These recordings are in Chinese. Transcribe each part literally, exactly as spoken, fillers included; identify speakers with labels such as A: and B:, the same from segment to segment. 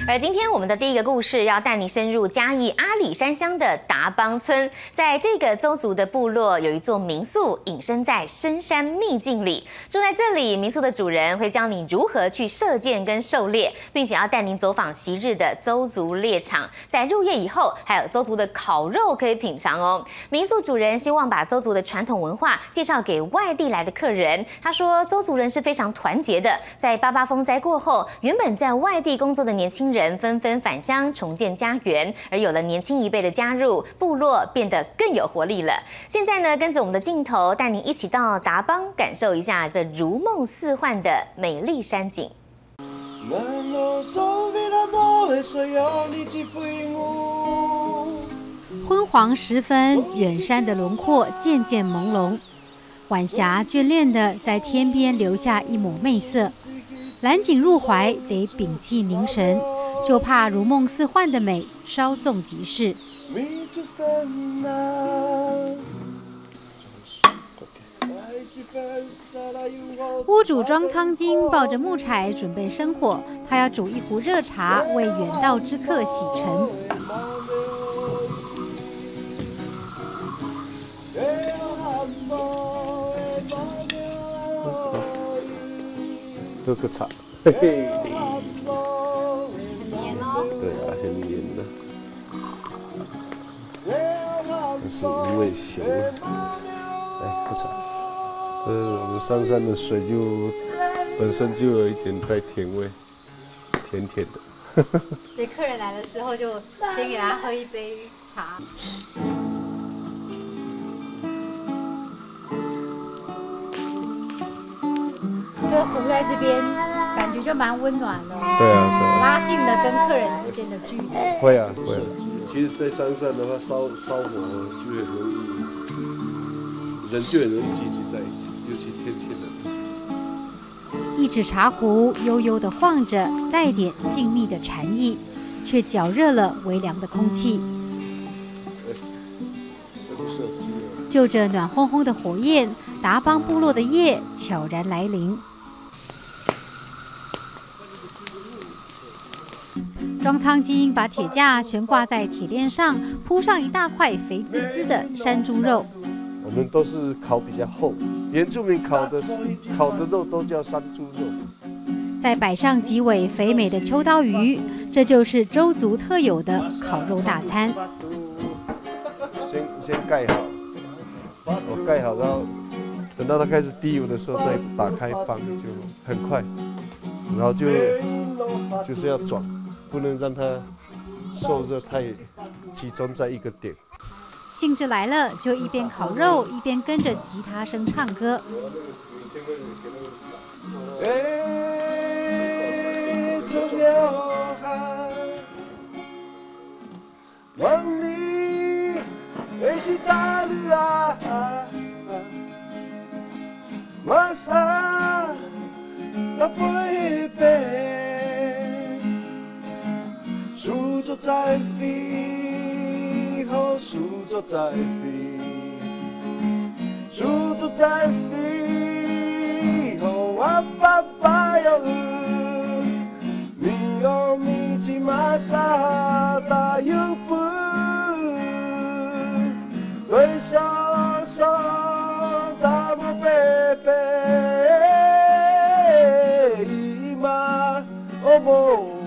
A: 而今天我们的第一个故事要带你深入嘉义阿里山乡的达邦村，在这个邹族的部落有一座民宿，隐身在深山秘境里。住在这里，民宿的主人会教你如何去射箭跟狩猎，并且要带您走访昔日的邹族猎场。在入夜以后，还有邹族的烤肉可以品尝哦。民宿主人希望把邹族的传统文化介绍给外地来的客人。他说，邹族人是非常团结的，在八八风灾过后，原本在外地工作的年轻人人纷纷返乡重建家园，而有了年轻一辈的加入，部落变得更有活力了。现在呢，跟着我们的镜头，带您一起到达邦，感受一下这如梦似幻的美丽山景。
B: 昏黄时分，远山的轮廓渐渐朦胧，晚霞眷恋地在天边留下一抹媚色。揽景入怀，得屏气凝神。就怕如梦似幻的美稍纵即逝。屋主庄苍金抱着木柴准备生火，他要煮一壶热茶为远道之客洗尘。
C: 喝个茶，嘿嘿。对啊，很黏的，这是无尾熊。来喝茶。呃，我们山上的水就本身就有一点带甜味，甜甜的。
B: 所以客人来的时候就先给他喝一杯茶。这个湖在这边。感觉就蛮温暖的，
C: 对啊，对啊，
B: 拉近了跟客人之间的距离。
C: 会啊，会啊。其实，在山上的话，烧烧火就很容易，人就很容易聚集在一起，尤其天气冷。
B: 一指茶壶悠悠地晃着，带点静谧的禅意，却绞热了微凉的空气。就着暖烘烘的火焰，达邦部落的夜悄然来临。庄苍金把铁架悬挂在铁链上，铺上一大块肥滋滋的山猪肉。
C: 我们都是烤比较厚，原住民烤的烤的肉都叫山猪肉。
B: 再摆上几尾肥美的秋刀鱼，这就是邹族特有的烤肉大餐。
C: 先先盖好，我盖好，然后等到它开始低油的时候再打开放，就很快。然后就就是要转。不能让它受热太集中在一个点。
B: 兴致来了，就一边烤肉一边跟着吉他声唱歌。
C: 树作在飞，好树作在飞，树作在飞，好我爸爸要你有米奇玛莎大拥抱，对手手大木贝贝，伊玛哦莫。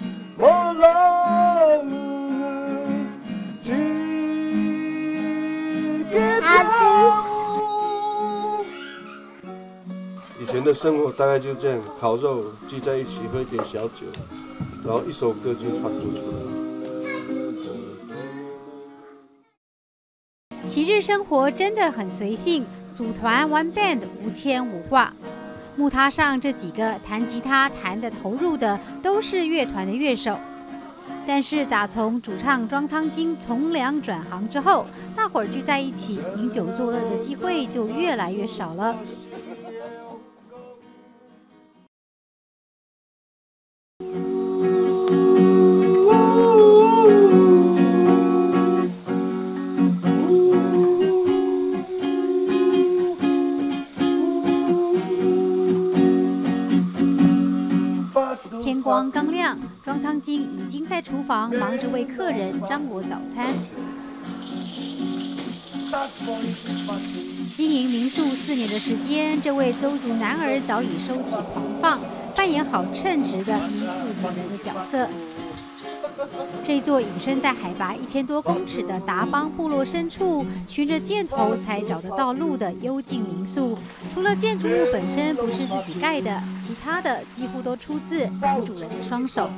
C: 以前的生活大概就这样，烤肉聚在一起，喝一点小酒，然后一首歌就创作出来。
B: 昔日生活真的很随性，组团玩 band 无牵无挂。木榻上这几个弹吉他弹得投入的，都是乐团的乐手。但是打从主唱庄苍金从良转行之后，大伙儿聚在一起饮酒作乐的机会就越来越少了。天光刚亮，庄苍仓金已经在厨房忙着为客人张罗早餐。经营民宿四年的时间，这位邹族男儿早已收起狂放，扮演好称职的民宿主人的角色。这座隐身在海拔一千多公尺的达邦部落深处，循着箭头才找得到路的幽静民宿，除了建筑物本身不是自己盖的，其他的几乎都出自男主人的双手。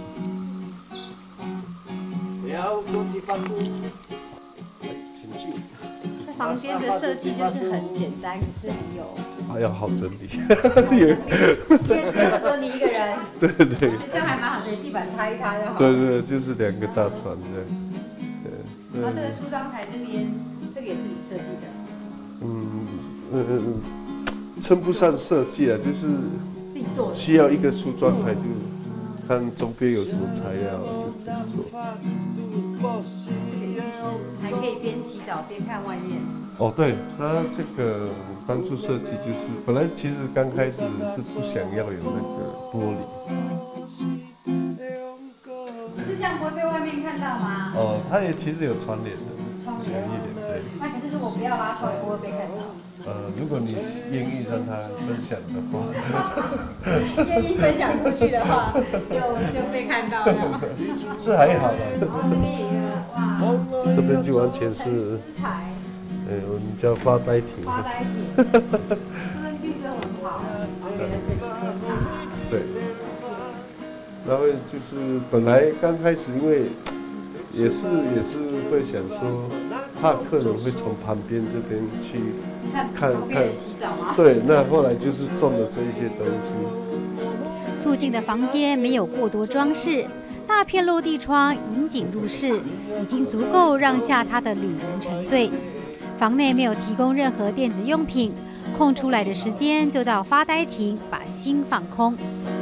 D: 这房间的设计就是很简单，可是你有。
C: 哎呀，好整理。
D: 因为只有你一个人。
C: 对对。
D: 这样还蛮好的，地板擦一擦就好。
C: 对对，就是两个大床这样。
D: 对。然后这个梳妆台这边，这个也是你设计的。
C: 嗯嗯嗯，称不上设计啊，就是
D: 自己做。
C: 需要一个梳妆台，就看周边有什么材料就自己做。
D: 这个浴室还可以边洗澡边看外面。
C: 哦，对，它这个当初设计就是，本来其实刚开始是不想要有那个玻璃。
D: 可是这样不会被外面看到吗？
C: 哦，它也其实有窗帘的，
D: 窗帘
C: 一点对。
D: 那可是如果不要拉窗，也不会被看到。
C: 呃，如果你愿意让他分享的话，
D: 愿意分享出去的话，就就被看到了。
C: 是还好啦。
D: 然后这边也哇，
C: 这边就完全是。呃，我们叫发呆亭。
D: 发呆亭，这边绿就很好，可以在这里喝茶。
C: 对。然后就是本来刚开始，因为也是也是会想说，怕客人会从旁边这边去看看看
D: 洗澡吗？
C: 对，那后来就是种了这一些东西。
B: 肃静的房间没有过多装饰，大片落地窗引景入室，已经足够让下他的旅人沉醉。房内没有提供任何电子用品，空出来的时间就到发呆亭把心放空。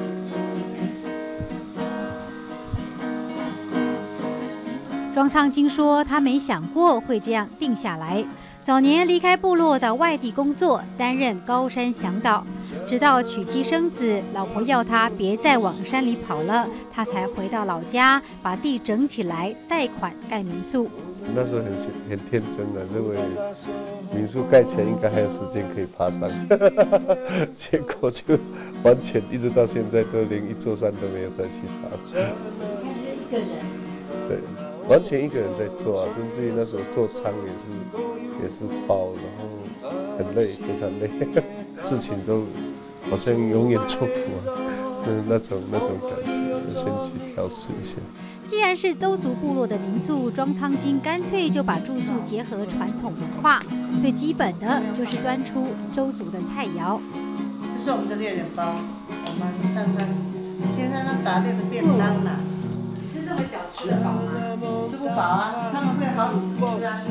B: 庄仓金说，他没想过会这样定下来。早年离开部落到外地工作，担任高山向导，直到娶妻生子，老婆要他别再往山里跑了，他才回到老家，把地整起来，贷款盖民宿。
C: 那时候很很天真的，认为民宿盖起来应该还有时间可以爬山，结果就完全一直到现在都连一座山都没有再去爬。
D: 应该是一个人。
C: 对，完全一个人在做啊，甚至于那时候做仓也是也是包，然后很累，非常累，事情都好像永远做不完，就是那种那种感觉，先去调试一下。
B: 既然是邹族部落的民宿，庄仓金干脆就把住宿结合传统文化，最基本的就是端出邹族的菜肴。
E: 这是我们的猎人包，我们上山先上山打猎的便当啦。
D: 你是这么小吃得饱吗？
E: 吃不饱啊，他们会好几次啊。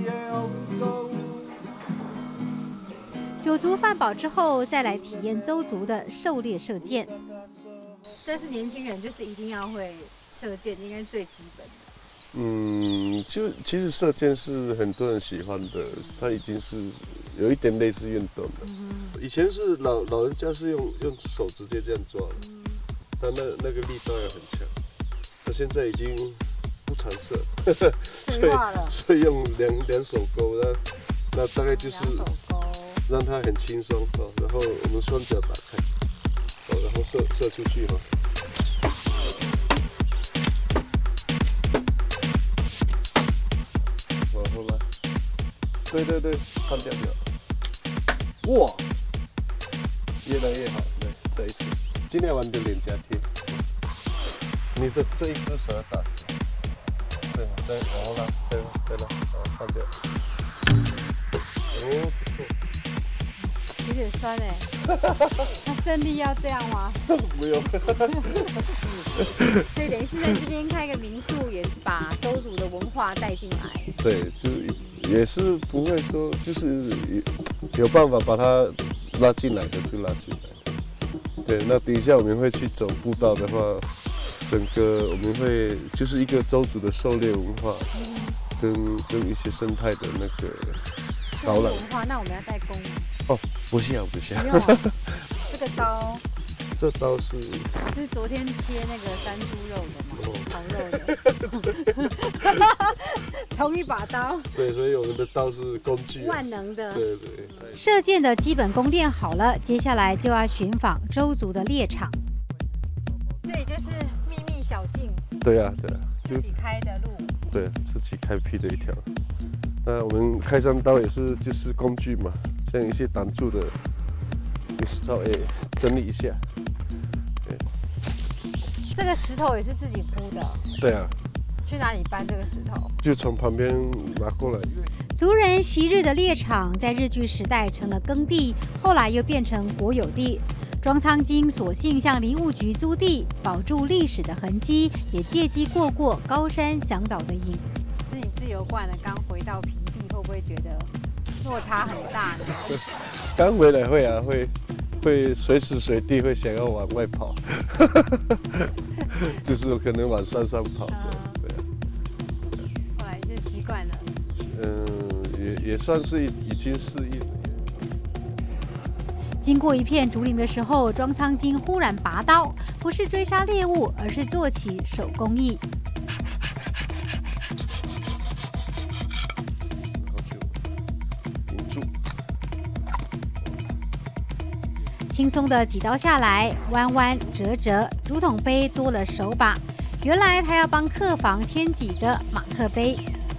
B: 酒足饭饱之后，再来体验邹族的狩猎射箭。
D: 但是年轻人就是一定要会射箭，应该是最基本的。
C: 嗯，就其实射箭是很多人喜欢的，它已经是有一点类似运动了。嗯、以前是老老人家是用用手直接这样抓的，嗯、但那那个力道要很强。他现在已经不常射，所以所以用两两手勾，那那大概就是让它很轻松哦，然后我们双脚打开，哦，然后射射出去哈。往后拉，对对对，放掉掉。哇，越来越好，对，再一次，尽量往你的脸颊贴。你的这一只手要打直，对，再往后拉，再再拉，好，放掉。哦，不错。
D: 有点酸哎，他胜利要这样吗？
C: 不用。
D: 所以等于是在这边开个民宿，也是把邹族的文化带进来。
C: 对，就也是不会说，就是有办法把它拉进来的就拉进来。对，那等一下我们会去走步道的话，整个我们会就是一个邹族的狩猎文化，跟跟一些生态的那个导览。
D: 文化，那我们要带弓吗？
C: 哦，不需要，不需要。
D: 不用。这个刀
C: 这刀是
B: 是昨天切那个山猪肉的吗？头肉的，同一把刀。
C: 对，所以我们的刀是工具，
B: 万能的。
C: 对对。
B: 射箭的基本功练好了，接下来就要寻访周族的猎场。这里就是秘密小径。
C: 对啊，对啊，
B: 自己开的路。
C: 对，自己开辟的一条。那我们开山刀也是就是工具嘛，像一些挡住的，就稍微整理一下。对。
B: 这个石头也是自己铺的。
C: 对啊。
B: 去哪里搬这个石头？
C: 就从旁边拿过来。
B: 族人昔日的猎场在日据时代成了耕地，后来又变成国有地。庄仓京索性向林务局租地，保住历史的痕迹，也借机过过高山向导的瘾。是你自由惯了，刚回到平地，会不会觉得落差很大呢？
C: 刚回来会啊，会会随时随地会想要往外跑，就是可能往山上跑。
B: 后来就习惯了。
C: 嗯，也也算是已经适应了。
B: 经过一片竹林的时候，庄仓京忽然拔刀，不是追杀猎物，而是做起手工艺。轻松的几刀下来，弯弯折折，竹筒杯多了手把。原来他要帮客房添几个马克杯。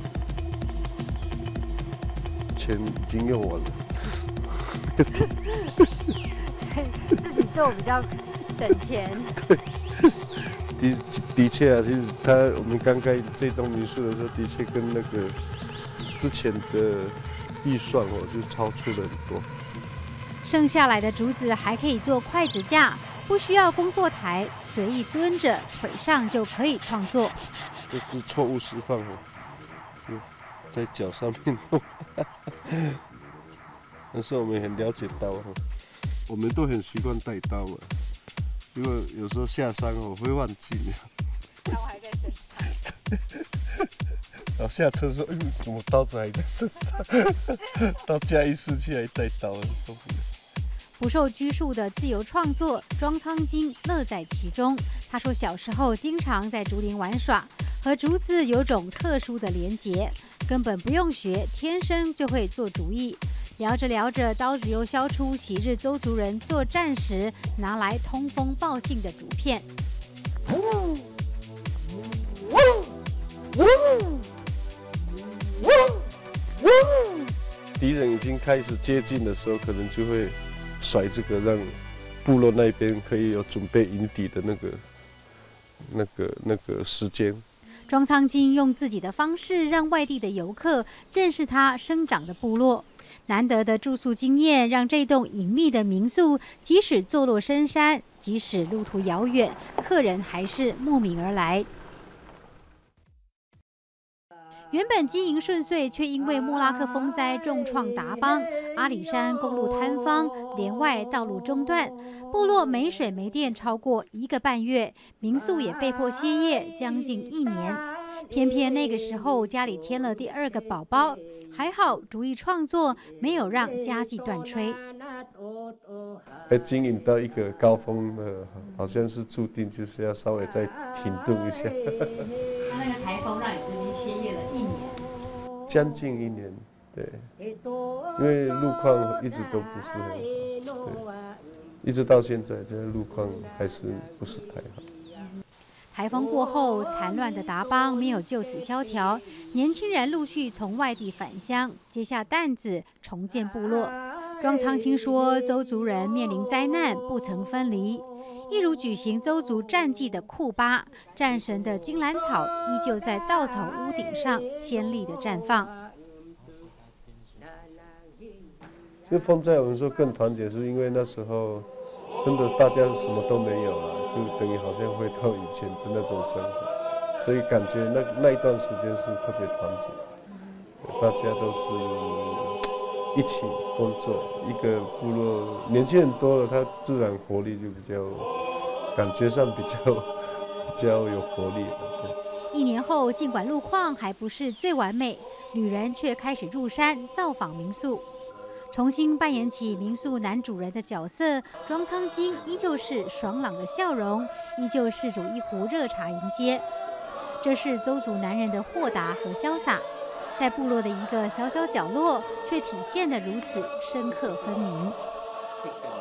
C: 钱已经用完了。
B: 自己做比较省钱。
C: 对，的的确啊，其实他我们刚盖这栋民宿的时候，的确跟那个之前的预算哦，就超出了很多。
B: 剩下来的竹子还可以做筷子架，不需要工作台，随意蹲着，腿上就可以创作。
C: 这是错误释放哦，在脚上面弄。但是我们很了解刀哈，我们都很习惯带刀嘛。如果有时候下山我会忘记，
B: 刀还在身上。
C: 然后下车说：“哎，怎么刀子还在身上？”到家一失去还带刀，很受不了。
B: 不受拘束的自由创作，庄仓京乐在其中。他说，小时候经常在竹林玩耍，和竹子有种特殊的连结，根本不用学，天生就会做主意。聊着聊着，刀子又削出昔日邹族人作战时拿来通风报信的竹片。
C: 敌人已经开始接近的时候，可能就会甩这个，让部落那边可以有准备迎敌的那个、那个、那个时间。
B: 庄仓京用自己的方式让外地的游客认识他生长的部落。难得的住宿经验，让这栋隐秘的民宿，即使坐落深山，即使路途遥远，客人还是慕名而来。原本经营顺遂，却因为莫拉克风灾重创达邦，阿里山公路坍方，连外道路中断，部落没水没电超过一个半月，民宿也被迫歇业将近一年。偏偏那个时候家里添了第二个宝宝，还好主意创作没有让家计断炊。
C: 要经营到一个高峰了，好像是注定就是要稍微再停顿一下。
D: 那那个台风让你这边歇业了一年，
C: 将近一年，对，因为路况一直都不是很好，对，一直到现在，这个路况还是不是太好。
B: 台风过后，残乱的达邦没有就此萧条，年轻人陆续从外地返乡，接下担子重建部落。庄仓京说，邹族人面临灾难不曾分离，一如举行邹族战祭的库巴，战神的金兰草依旧在稻草屋顶上鲜丽的绽放。
C: 就风灾我们说更团结，是因为那时候真的大家什么都没有了。就等于好像回到以前的那种生活，所以感觉那那一段时间是特别团结，大家都是一起工作，一个部落年轻人多了，他自然活力就比较，感觉上比较比较有活力了。
B: 一年后，尽管路况还不是最完美，旅人却开始入山造访民宿。 重新扮演起民宿男主人的角色，庄仓金依旧是爽朗的笑容，依旧是煮一壶热茶迎接。这是邹族男人的豁达和潇洒，在部落的一个小小角落，却体现得如此深刻分明。